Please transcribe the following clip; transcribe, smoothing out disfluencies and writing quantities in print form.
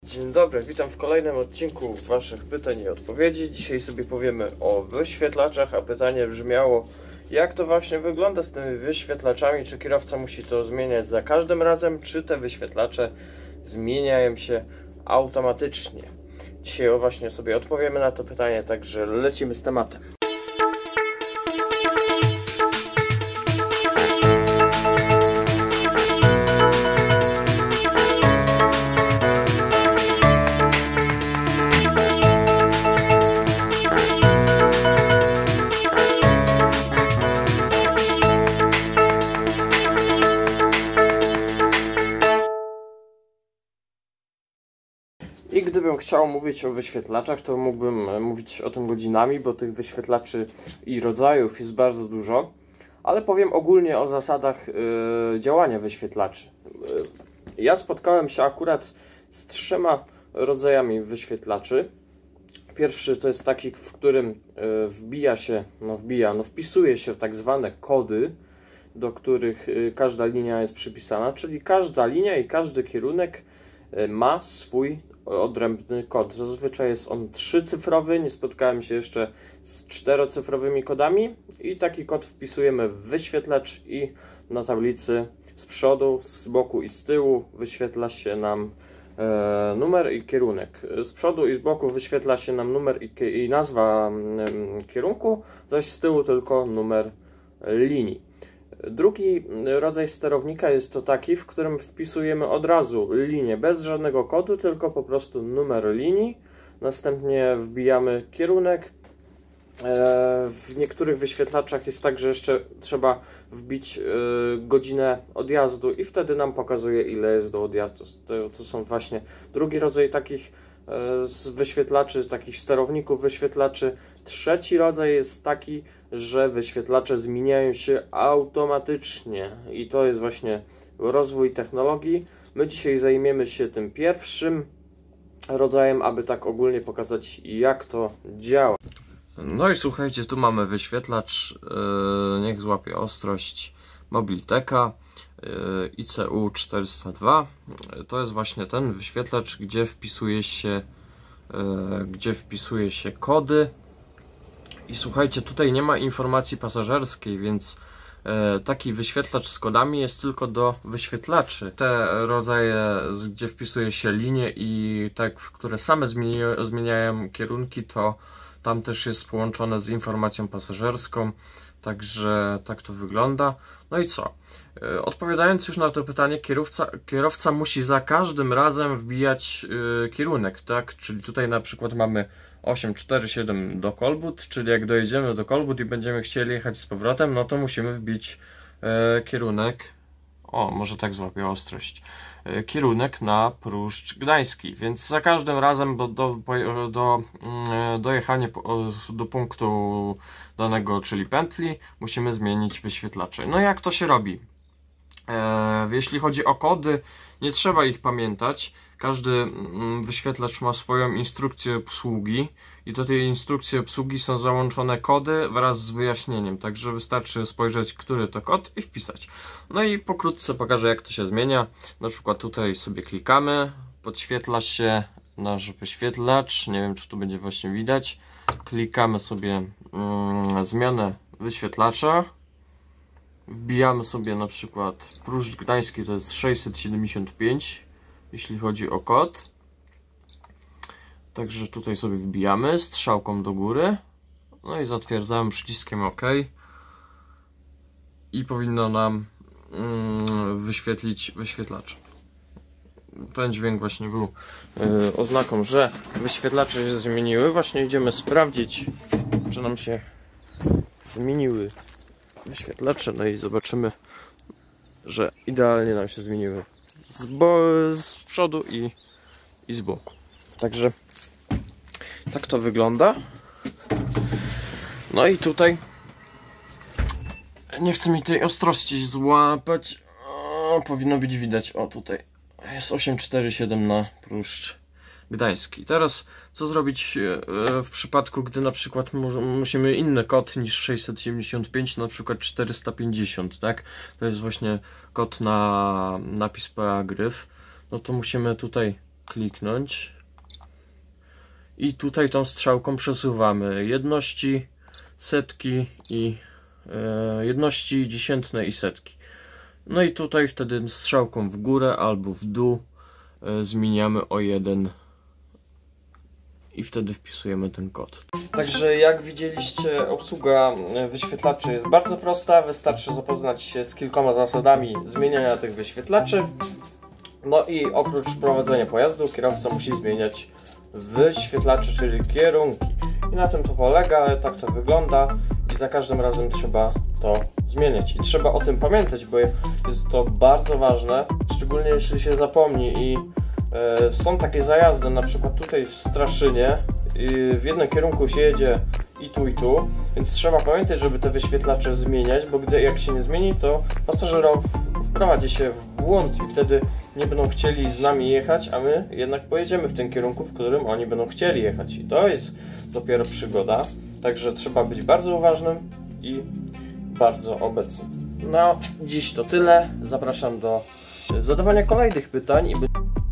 Dzień dobry, witam w kolejnym odcinku Waszych pytań i odpowiedzi. Dzisiaj sobie powiemy o wyświetlaczach, a pytanie brzmiało, jak to właśnie wygląda z tymi wyświetlaczami, czy kierowca musi to zmieniać za każdym razem, czy te wyświetlacze zmieniają się automatycznie. Dzisiaj właśnie sobie odpowiemy na to pytanie, także lecimy z tematem. I gdybym chciał mówić o wyświetlaczach, to mógłbym mówić o tym godzinami, bo tych wyświetlaczy i rodzajów jest bardzo dużo. Ale powiem ogólnie o zasadach działania wyświetlaczy. Ja spotkałem się akurat z 3 rodzajami wyświetlaczy. Pierwszy to jest taki, w którym wpisuje się tak zwane kody, do których każda linia jest przypisana, czyli każda linia i każdy kierunek ma swój odrębny kod. Zazwyczaj jest on 3-cyfrowy, nie spotkałem się jeszcze z 4-cyfrowymi kodami i taki kod wpisujemy w wyświetlacz i na tablicy z przodu, z boku i z tyłu wyświetla się nam numer i kierunek. Z przodu i z boku wyświetla się nam numer i nazwa kierunku, zaś z tyłu tylko numer linii. Drugi rodzaj sterownika jest to taki, w którym wpisujemy od razu linię bez żadnego kodu, tylko po prostu numer linii. Następnie wbijamy kierunek. W niektórych wyświetlaczach jest tak, że jeszcze trzeba wbić godzinę odjazdu i wtedy nam pokazuje, ile jest do odjazdu. To są właśnie drugi rodzaj takich wyświetlaczy, takich sterowników wyświetlaczy. Trzeci rodzaj jest taki, że wyświetlacze zmieniają się automatycznie i to jest właśnie rozwój technologii. My dzisiaj zajmiemy się tym pierwszym rodzajem, aby tak ogólnie pokazać, jak to działa. No i słuchajcie, tu mamy wyświetlacz, niech złapie ostrość, Mobilteka ICU 402. To jest właśnie ten wyświetlacz, gdzie wpisuje się kody. I słuchajcie, tutaj nie ma informacji pasażerskiej, więc taki wyświetlacz z kodami jest tylko do wyświetlaczy. Te rodzaje, gdzie wpisuje się linie i które same zmieniają kierunki, to tam też jest połączone z informacją pasażerską, także tak to wygląda. No i co? Odpowiadając już na to pytanie, kierowca musi za każdym razem wbijać kierunek, tak? Czyli tutaj na przykład mamy 847 do Kolbut, czyli jak dojedziemy do Kolbut i będziemy chcieli jechać z powrotem, no to musimy wbić kierunek, może tak złapię ostrość, kierunek na Pruszcz Gdański, więc za każdym razem dojechanie do punktu danego, czyli pętli, musimy zmienić wyświetlacze. No jak to się robi? Jeśli chodzi o kody, nie trzeba ich pamiętać. Każdy wyświetlacz ma swoją instrukcję obsługi i do tej instrukcji obsługi są załączone kody wraz z wyjaśnieniem, także wystarczy spojrzeć, który to kod i wpisać. No i pokrótce pokażę, jak to się zmienia. Na przykład tutaj sobie klikamy, podświetla się nasz wyświetlacz, nie wiem, czy tu będzie właśnie widać. Klikamy sobie zmianę wyświetlacza. Wbijamy sobie na przykład Pruszcz Gdański, to jest 675, jeśli chodzi o kod. Także tutaj sobie wbijamy strzałką do góry. No i zatwierdzamy przyciskiem OK. I powinno nam wyświetlić wyświetlacz. Ten dźwięk właśnie był oznaką, że wyświetlacze się zmieniły. Właśnie idziemy sprawdzić, czy nam się zmieniły wyświetlacze, no i zobaczymy, że idealnie nam się zmieniły z przodu i z boku. Także tak to wygląda. No i tutaj nie chcę mi tej ostrości złapać. Powinno być widać. Tutaj jest 847 na Pruszcz Gdański. Teraz co zrobić w przypadku, gdy na przykład musimy inny kod niż 675, na przykład 450, tak? To jest właśnie kod na napis PA Gryf. No to musimy tutaj kliknąć i tutaj tą strzałką przesuwamy jedności, setki i jedności dziesiętne i setki. No i tutaj wtedy strzałką w górę albo w dół zmieniamy o 1 i wtedy wpisujemy ten kod. Także jak widzieliście, obsługa wyświetlaczy jest bardzo prosta. Wystarczy zapoznać się z kilkoma zasadami zmieniania tych wyświetlaczy. No i oprócz prowadzenia pojazdu kierowca musi zmieniać wyświetlacze, czyli kierunki. I na tym to polega, ale tak to wygląda i za każdym razem trzeba to zmieniać. I trzeba o tym pamiętać, bo jest to bardzo ważne, szczególnie jeśli się zapomni i są takie zajazdy, na przykład tutaj w Straszynie, w jednym kierunku się jedzie i tu, więc trzeba pamiętać, żeby te wyświetlacze zmieniać, bo jak się nie zmieni, to pasażer wprowadzi się w błąd i wtedy nie będą chcieli z nami jechać, a my jednak pojedziemy w tym kierunku, w którym oni będą chcieli jechać. I to jest dopiero przygoda, także trzeba być bardzo uważnym i bardzo obecnym. No, dziś to tyle. Zapraszam do zadawania kolejnych pytań i